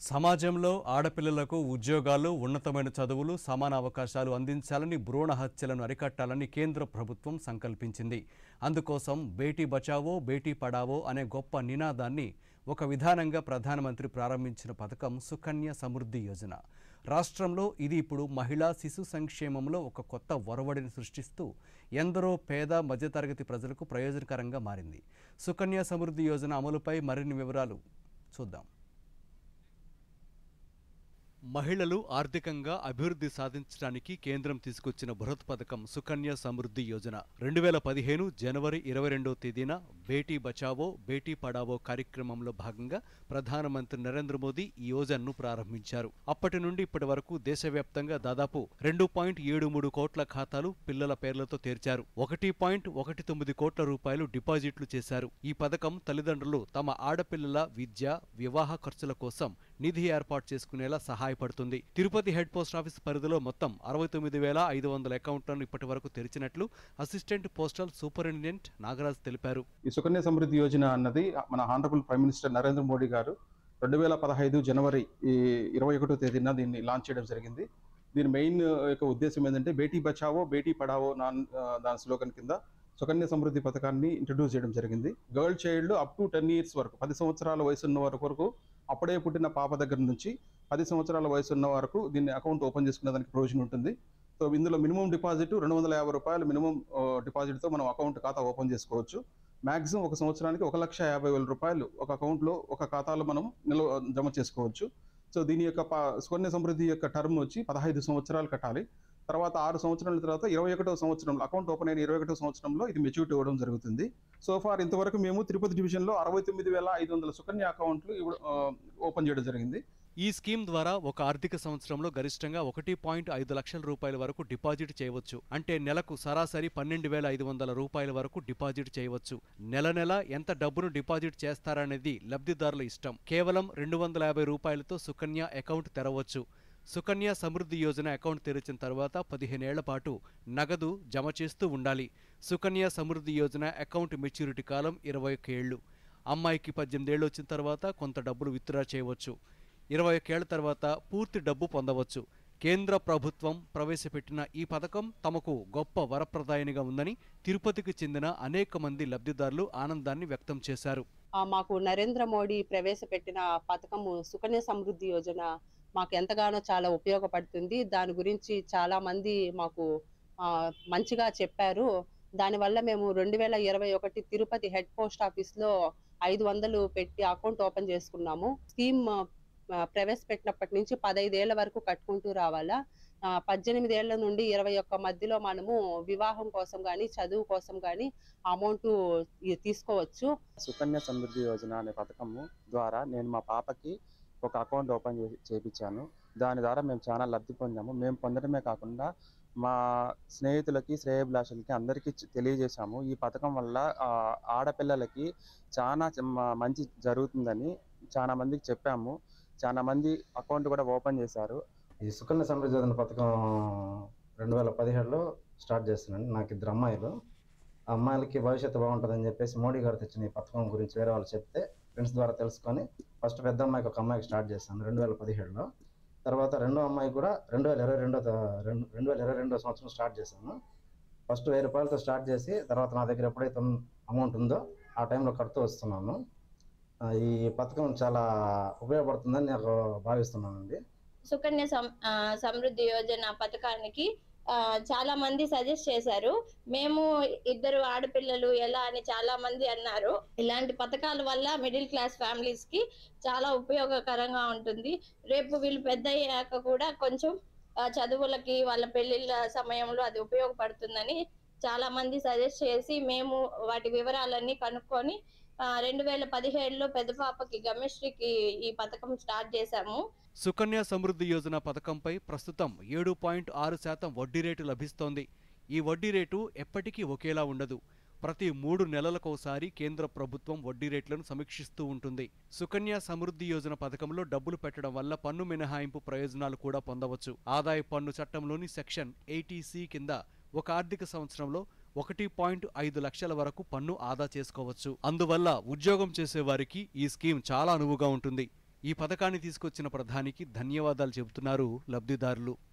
సమాజంలో ఆడపిల్లలకు ఉద్యోగాలు, ఉన్నతమైన చదువులు, సమాన అవకాశాలు అందించాలని, భ్రూణ హత్యలను అరికట్టాలని కేంద్ర ప్రభుత్వం సంకల్పించింది. అందుకోసం బేటీ బచావో, బేటీ పడావో అనే గొప్ప నినాదాన్ని ఒక విధానంగా ప్రధానమంత్రి ప్రారంభించిన పథకం సుకన్య సమృద్ధి యోజన. రాష్ట్రంలో ఇది ఇప్పుడు మహిళా శిశు సంక్షేమంలో ఒక కొత్త ఒరవడిని సృష్టిస్తూ ఎందరో పేద మధ్యతరగతి ప్రజలకు ప్రయోజనకరంగా మారింది. సుకన్య సమృద్ధి యోజన అమలుపై మరిన్ని వివరాలు చూద్దాం. మహిళలు ఆర్థికంగా అభివృద్ధి సాధించడానికి కేంద్రం తీసుకొచ్చిన బృహత్ పథకం సుకన్య సమృద్ధి యోజన. 2015 జనవరి 22వ తేదీన బేటీ బచావో బేటీ పడావో కార్యక్రమంలో భాగంగా ప్రధానమంత్రి నరేంద్ర మోదీ ఈ యోజనను ప్రారంభించారు. అప్పటి నుండి ఇప్పటి వరకు దేశవ్యాప్తంగా దాదాపు 2.73 కోట్ల ఖాతాలు పిల్లల పేర్లతో తెరిచారు. 1.19 కోట్ల రూపాయలు డిపాజిట్లు చేశారు. ఈ పథకం తల్లిదండ్రులు తమ ఆడపిల్లల విద్య, వివాహ ఖర్చుల కోసం నిధి ఏర్పాటు చేసుకునేలా సహాయపడుతుంది. తిరుపతి హెడ్ పోస్ట్ ఆఫీస్ పరిధిలో మొత్తం 69,500 అకౌంట్లను ఇప్పటి వరకు తెరిచినట్లు అసిస్టెంట్ పోస్టల్ సూపరింటెండెంట్ నాగరాజ్ తెలిపారు. ఈ సుకన్య సమృద్ధి యోజన అన్నది మన honourable prime minister Narendra Modi garu 2015 జనవరి 21వ తేదీన దీన్ని లాంచ్ చేయడం జరిగింది. దీని మెయిన్ యొక్క ఉద్దేశం ఏంటంటే బేటీ బచావో బేటీ పడావో దాని స్లోగన్ కింద సుకన్య సమృద్ధి పథకాన్ని ఇంట్రడ్యూస్ చేయడం జరిగింది. Girl child up to 10 years వరకు, 10 సంవత్సరాల వయసు ఉన్న వరకు, అప్పుడే పుట్టిన పాప దగ్గర నుంచి 10 సంవత్సరాల వయసు ఉన్న వరకు దీన్ని అకౌంట్ ఓపెన్ చేసుకునే దానికి ప్రొవిజన్ ఉంటుంది. సో ఇందులో మినిమం డిపాజిట్ 250 రూపాయలు మినిమం డిపాజిట్తో మనం అకౌంట్ ఖాతా ఓపెన్ చేసుకోవచ్చు. మాక్సిమం ఒక సంవత్సరానికి 1,50,000 రూపాయలు ఒక అకౌంట్లో ఒక ఖాతాలో మనం జమ చేసుకోవచ్చు. సో దీని యొక్క సుకన్య సమృద్ధి యొక్క టర్మ్ వచ్చి 15 సంవత్సరాలు కట్టాలి. తర్వాత 6 సంవత్సరాల తర్వాత 21వ సంవత్సరంలో అకౌంట్ ఓపెన్ అయిన 21వ సంవత్సరంలో ఇది మెచ్యూరిటీ ఇవ్వడం జరుగుతుంది. సో ఫార్ ఇంతవరకు మేము తిరుపతి డివిజన్లో 69,500 సుకన్య అకౌంట్లు ఓపెన్ చేయడం జరిగింది. ఈ స్కీమ్ ద్వారా ఒక ఆర్థిక సంవత్సరంలో గరిష్టంగా 1.5 లక్షల రూపాయల వరకు డిపాజిట్ చేయవచ్చు. అంటే నెలకు సరాసరి 12,500 రూపాయల వరకు డిపాజిట్ చేయవచ్చు. నెల నెల ఎంత డబ్బును డిపాజిట్ చేస్తారనేది లబ్ధిదారుల ఇష్టం. కేవలం 250 రూపాయలతో సుకన్య అకౌంట్ తెరవచ్చు. సుకన్య సమృద్ధి యోజన అకౌంట్ తెరిచిన తర్వాత 15 ఏళ్ల పాటు నగదు జమ చేస్తూ ఉండాలి. సుకన్య సమృద్ధి యోజన అకౌంట్ మెచ్యూరిటీ కాలం 21 ఏళ్లు. అమ్మాయికి 18 ఏళ్లు వచ్చిన తర్వాత కొంత డబ్బులు విత్డ్రా చేయవచ్చు. 21 ఏళ్ల తర్వాత పూర్తి డబ్బు పొందవచ్చు. కేంద్ర ప్రభుత్వం ప్రవేశపెట్టిన ఈ పథకం తమకు గొప్ప వరప్రదాయనిగా ఉందని తిరుపతికి చెందిన అనేక మంది లబ్ధిదారులు ఆనందాన్ని వ్యక్తం చేశారు. మాకు నరేంద్ర మోడీ ప్రవేశపెట్టిన పథకము సుకన్య సమృద్ధి యోజన మాకు ఎంతగానో చాలా ఉపయోగపడుతుంది. దాని గురించి చాలా మంది మాకు మంచిగా చెప్పారు. దానివల్ల మేము 2021 తిరుపతి హెడ్ పోస్ట్ ఆఫీస్ లో 500 పెట్టి అకౌంట్ ఓపెన్ చేసుకున్నాము. స్కీమ్ ప్రవేశపెట్టినప్పటి నుంచి 15 ఏళ్ల వరకు కట్టుకుంటూ రావాలా. 18 ఏళ్ల నుండి 21 మధ్యలో మనము వివాహం కోసం గానీ, చదువు కోసం గానీ అమౌంట్ తీసుకోవచ్చు. సుకన్య సమృద్ధి యోజన అనే పథకము ద్వారా నేను మా పాపకి ఒక అకౌంట్ ఓపెన్ చేయించాను. దాని ద్వారా మేము చాలా లబ్ధి పొందాము. మేము పొందడమే కాకుండా మా స్నేహితులకి, శ్రేయోభిలాషులకి అందరికీ తెలియజేశాము. ఈ పథకం వల్ల ఆడపిల్లలకి చాలా మంచి జరుగుతుందని చాలా మందికి చెప్పాము. చాలా మంది అకౌంట్ కూడా ఓపెన్ చేశారు. ఈ సుకన్య సమృద్ధి యోజన పథకం 2017లో స్టార్ట్ చేస్తున్నాను. నాకు 2 అమ్మాయిలు. ఆ అమ్మాయిలకి భవిష్యత్తు బాగుంటుందని చెప్పేసి మోడీ గారు తెచ్చిన ఈ పథకం గురించి వేరే వాళ్ళు చెప్తే ఫ్రెండ్స్ ద్వారా తెలుసుకొని ఫస్ట్ పెద్ద అమ్మాయికి ఒక అమ్మాయికి స్టార్ట్ చేశాను 2017లో. తర్వాత రెండో అమ్మాయి కూడా 2022 సంవత్సరం స్టార్ట్ చేశాను. ఫస్ట్ 1000 రూపాయలతో స్టార్ట్ చేసి తర్వాత నా దగ్గర ఎప్పుడైతే అమౌంట్ ఉందో ఆ టైంలో కడుతూ వస్తున్నాను. ఈ పథకం చాలా ఉపయోగపడుతుందని నేను భావిస్తున్నానండి. సుకన్య సమృద్ధి యోజన పథకానికి చాలా మంది సజెస్ట్ చేశారు. మేము 2 ఆడపిల్లలు ఎలా అని చాలా మంది అన్నారు. ఇలాంటి పథకాల వల్ల మిడిల్ క్లాస్ ఫ్యామిలీస్ కి చాలా ఉపయోగకరంగా ఉంటుంది. రేపు వీళ్ళు పెద్ద అయ్యాక కూడా కొంచెం చదువులకి, వాళ్ళ పెళ్లిళ్ళ సమయంలో అది ఉపయోగపడుతుందని చాలా మంది సజెస్ట్ చేసి మేము వాటి వివరాలన్నీ కనుక్కొని 2017లో పెద్ద పాపకి గమ్యశ్రీకి ఈ పథకం స్టార్ట్ చేశాము. సుకన్య సమృద్ధి యోజన పథకంపై ప్రస్తుతం 7.6% వడ్డీ రేటు లభిస్తోంది. ఈ వడ్డీ రేటు ఎప్పటికీ ఒకేలా ఉండదు. ప్రతి 3 నెలలకోసారి కేంద్ర ప్రభుత్వం వడ్డీ రేట్లను సమీక్షిస్తూ ఉంటుంది. సుకన్య సమృద్ధి యోజన పథకంలో డబ్బులు పెట్టడం వల్ల పన్ను మినహాయింపు ప్రయోజనాలు కూడా పొందవచ్చు. ఆదాయ పన్ను చట్టంలోని సెక్షన్ 80C కింద ఒక ఆర్థిక సంవత్సరంలో 1.5 లక్షల వరకు పన్ను ఆదా చేసుకోవచ్చు. అందువల్ల ఉద్యోగం చేసేవారికి ఈ స్కీమ్ చాలా అనువుగా ఉంటుంది. ఈ పథకాన్ని తీసుకొచ్చిన ప్రధానికి ధన్యవాదాలు చెబుతున్నారు లబ్ధిదారులు.